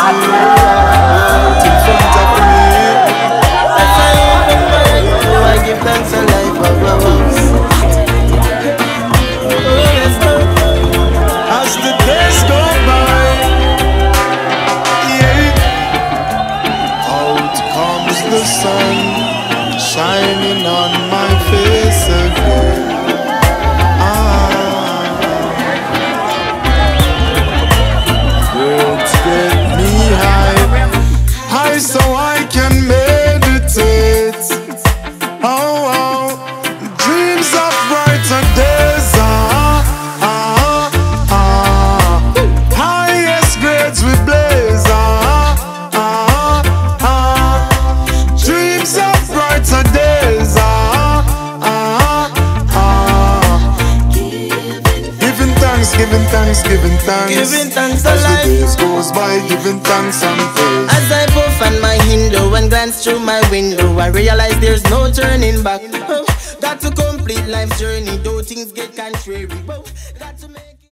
out in front of me. As I open my eyes, I give thanks for life above. As the days go by, yeah, out comes the sun, shining on my face again. Words get me high so I can meditate. Oh, dreams of brighter days. Highest grades we blaze. Dreams of brighter days. Giving thanks, giving thanks as the days goes by, giving thanks and praise. As I puff on my window and glance through my window, I realize there's no turning back. Got to complete life's journey, though things get contrary. Got to make